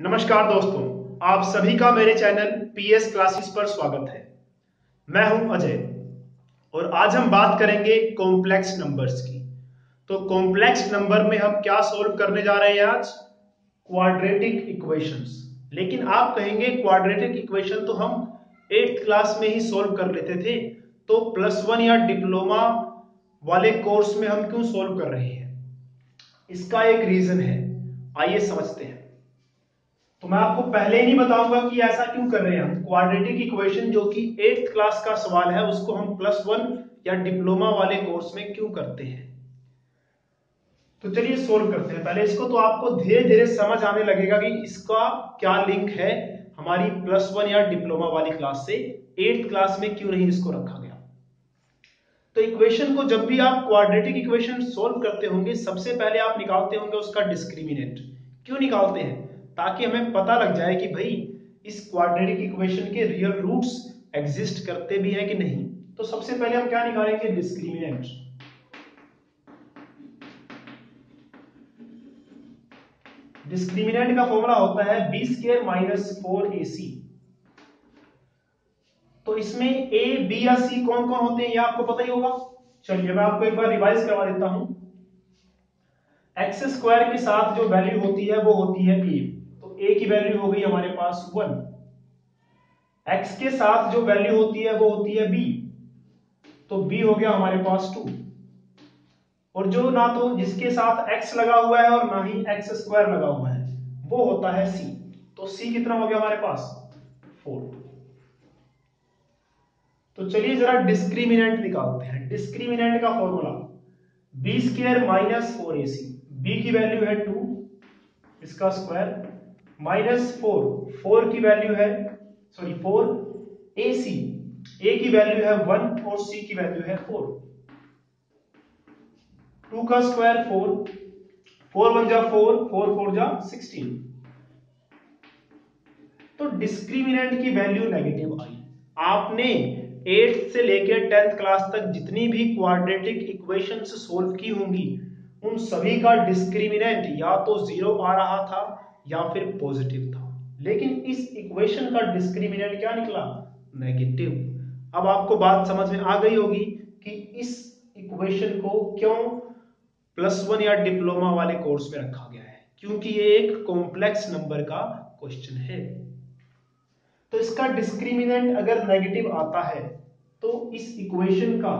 नमस्कार दोस्तों, आप सभी का मेरे चैनल पीएस क्लासेस पर स्वागत है। मैं हूं अजय और आज हम बात करेंगे कॉम्प्लेक्स नंबर्स की। तो कॉम्प्लेक्स नंबर में हम क्या सॉल्व करने जा रहे हैं आज? Quadratic equations. लेकिन आप कहेंगे क्वाड्रेटिक इक्वेशन तो हम 8th क्लास में ही सॉल्व कर लेते थे, तो +1 या डिप्लोमा वाले कोर्स में हम क्यों सॉल्व कर रहे हैं? इसका एक रीजन है, आइए समझते हैं। तो मैं आपको पहले ही नहीं बताऊंगा कि ऐसा क्यों कर रहे हैं। हम क्वाड्रेटिक इक्वेशन जो कि 8th क्लास का सवाल है उसको हम +1 या डिप्लोमा वाले कोर्स में क्यों करते हैं। तो चलिए सोल्व करते हैं। पहले इसको तो आपको धीरे धीरे समझ आने लगेगा कि इसका क्या लिंक है हमारी +1 या डिप्लोमा वाली क्लास से। 8th क्लास में क्यों नहीं इसको रखा गया। तो इक्वेशन को जब भी आप क्वाड्रेटिक इक्वेशन सोल्व करते होंगे सबसे पहले आप निकालते होंगे उसका डिस्क्रिमिनेंट। क्यों निकालते हैं? ताकि हमें पता लग जाए कि भाई इस क्वाड्रेटिक इक्वेशन के रियल रूट्स एग्जिस्ट करते भी हैं कि नहीं। तो सबसे पहले हम क्या निकालेंगे? डिस्क्रिमिनेंट। डिस्क्रिमिनेंट का फॉर्मूला होता है b² - 4ac। तो इसमें a, b या c कौन कौन होते हैं ये आपको पता ही होगा। चलिए मैं आपको एक बार रिवाइज करवा देता हूं। x² के साथ जो वैल्यू होती है वो होती है a। तो a की वैल्यू हो गई हमारे पास 1। x के साथ जो वैल्यू होती है वो होती है b। तो b हो गया हमारे पास 2। और जो ना तो जिसके साथ x लगा हुआ है और ना ही x² लगा हुआ है वो होता है c। तो c कितना हो गया हमारे पास? 4। तो चलिए जरा डिस्क्रिमिनेंट निकालते हैं। डिस्क्रिमिनेंट का फॉर्मूला b² - 4ac। b की वैल्यू है 2, इसका स्क्वायर, -4 की वैल्यू है 4ac। a की वैल्यू है 1 और c की वैल्यू है 4। 2 का स्क्वायर 4, 4 1 जा 4, 4 4 जा 16। तो डिस्क्रिमिनेंट की वैल्यू नेगेटिव आई। आपने 8th से लेकर 10th क्लास तक जितनी भी क्वाड्रेटिक इक्वेशंस सोल्व की होंगी उन सभी का डिस्क्रिमिनेंट या तो 0 आ रहा था या फिर पॉजिटिव था। लेकिन इस इक्वेशन का डिस्क्रिमिनेंट क्या निकला? नेगेटिव। अब आपको बात समझ में आ गई होगी कि इस इक्वेशन को क्यों +1 या डिप्लोमा वाले कोर्स में रखा गया है, क्योंकि ये एक कॉम्प्लेक्स नंबर का क्वेश्चन है। तो इसका डिस्क्रिमिनेंट अगर नेगेटिव आता है तो इस इक्वेशन का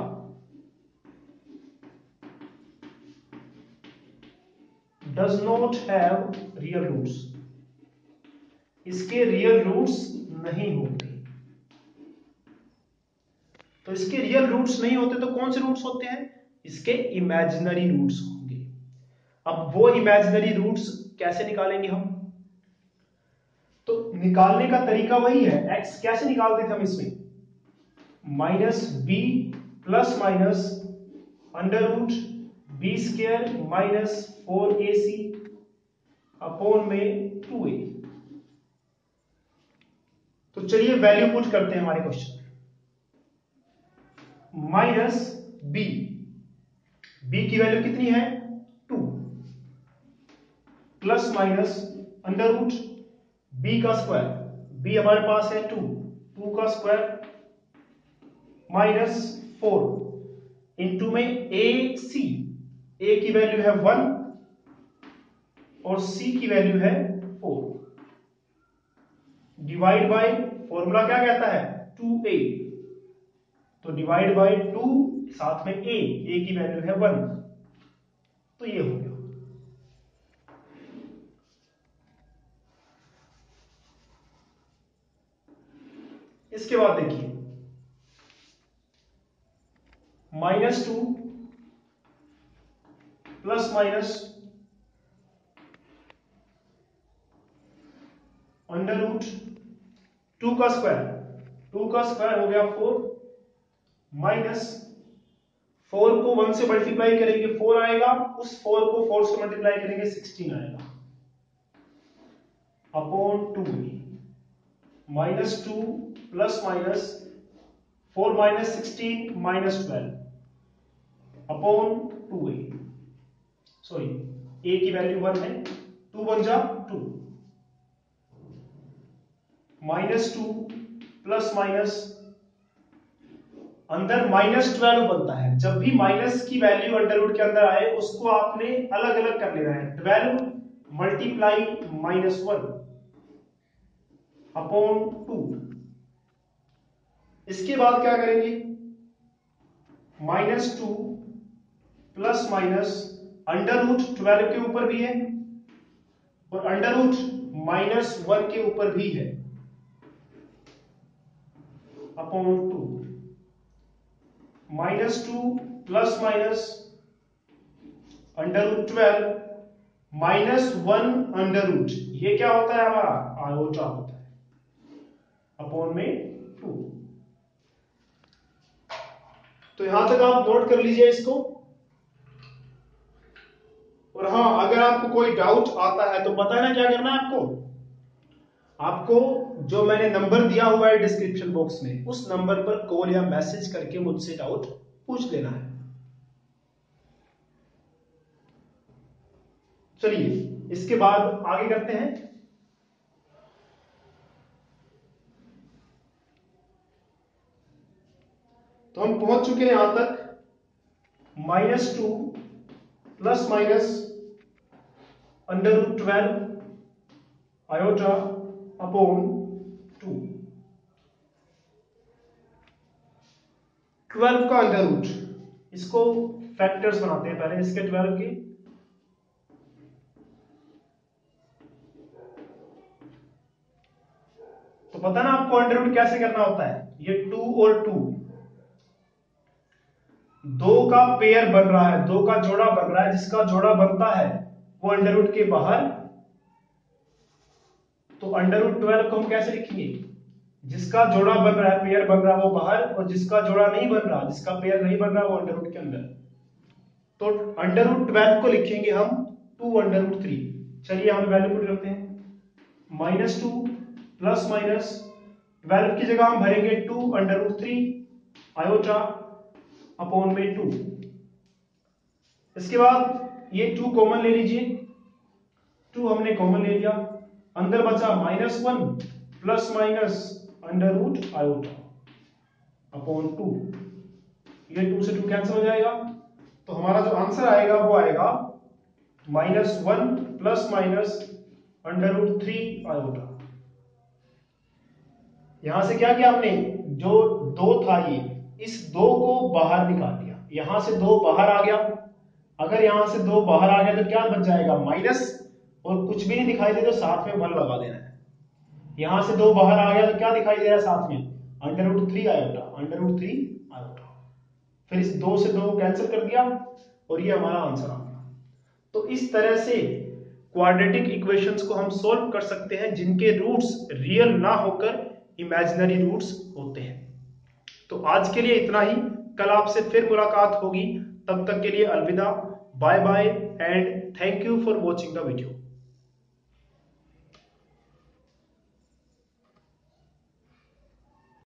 does not have real roots. इसके रियल रूट्स नहीं होते। तो इसके रियल रूट्स नहीं होते तो कौन से रूट्स होते हैं? इसके इमेजिनरी रूट्स होंगे। अब वो इमेजिनरी रूट्स कैसे निकालेंगे हम? तो निकालने का तरीका वही है। x कैसे निकालते थे हम इसमें? -b plus minus √b² - 4ac upon में 2a। तो चलिए वैल्यू पुट करते हैं हमारे क्वेश्चन -b। b की वैल्यू कितनी है? 2 प्लस माइनस √b का स्क्वायर। b हमारे पास है 2, 2 का स्क्वायर -4 इंटू में ac। a की वैल्यू है 1 और c की वैल्यू है 4। डिवाइड बाय फॉर्मूला क्या कहता है? 2a। तो डिवाइड बाय 2 साथ में a की वैल्यू है 1। तो ये हो गया। इसके बाद देखिए -2 प्लस माइनस √2 का स्क्वायर। 2 का स्क्वायर हो गया 4 माइनस 4 को 1 से मल्टीप्लाई करेंगे 4 आएगा, उस 4 को 4 से मल्टीप्लाई करेंगे 16 आएगा upon 2 -2 plus minus 4 - 16 -12 upon 2a। Sorry a की वैल्यू 1 है, 2 1 जा 2 -2 प्लस माइनस अंदर -12 बनता है। जब भी माइनस की वैल्यू अंडर रूट के अंदर आए उसको आपने अलग अलग कर लेना है। 12 मल्टीप्लाई -1 अपॉन 2। इसके बाद क्या करेंगे, -2 प्लस माइनस अंडर रूट 12 के ऊपर भी है और अंडर रूट -1 के ऊपर भी है upon 2। -2 plus minus under root 12 -1 under root, ये क्या होता है हमारा आयोटा होता है अपॉन में 2। तो यहां तक आप नोट कर लीजिए इसको। और हाँ, अगर आपको कोई डाउट आता है तो पता है ना क्या करना है आपको जो मैंने नंबर दिया हुआ है डिस्क्रिप्शन बॉक्स में, उस नंबर पर कॉल या मैसेज करके मुझसे डाउट पूछ लेना है। चलिए इसके बाद आगे करते हैं। तो हम पहुंच चुके हैं यहां तक, -2 plus minus under root 12 iota upon 2। 12 का अंडर रूट, इसको फैक्टर्स बनाते हैं पहले इसके 12 के। तो पता ना आपको अंडर रूट कैसे करना होता है। ये 2 और 2 दो का पेयर बन रहा है, दो का जोड़ा बन रहा है, जिसका जोड़ा बनता है वो अंडर रूट के बाहर। तो अंडर रूट 12 को हम कैसे लिखेंगे, जिसका जोड़ा बन रहा है, पेयर बन रहा है वो बाहर, और जिसका जोड़ा नहीं बन रहा, जिसका पेयर नहीं बन रहा वो अंडर रूट के अंदर। तो अंडर रूट 12 को लिखेंगे हम 2 अंडर रूट 3। चलिए यहां पे वैल्यू पुट करते हैं, -2 प्लस माइनस 12 की जगह हम भरेंगे 2 अंडर रूट 3 आयोटा अपॉन में 2। इसके बाद ये 2 कॉमन ले लीजिए, 2 हमने कॉमन ले लिया, अंदर बचा -1 plus minus under root iota upon 2। ये 2 से 2 कैंसिल हो जाएगा, तो हमारा जो आंसर आएगा वो आएगा -1 plus minus under root 3 iota. यहां से क्या किया हमने, जो 2 था ये, इस 2 को बाहर निकाल दिया, यहां से 2 बाहर आ गया। अगर यहां से 2 बाहर आ गया तो क्या बच जाएगा, माइनस, और कुछ भी नहीं दिखाई दे तो साथ में 1 लगा देना है। यहां से 2 बाहर आ गया तो क्या दिखाई दे रहा है साथ में, under root 3 iota, under root 3 iota. फिर इस 2 से 2 कैंसिल कर दिया और ये हमारा आंसर आ गया। तो इस तरह से क्वाड्रेटिक इक्वेशंस को हम सोल्व कर सकते हैं जिनके रूट्स रियल ना होकर इमेजिनरी रूट्स होते हैं। तो आज के लिए इतना ही, कल आपसे फिर मुलाकात होगी। तब तक के लिए अलविदा, bye bye and thank you for watching the video.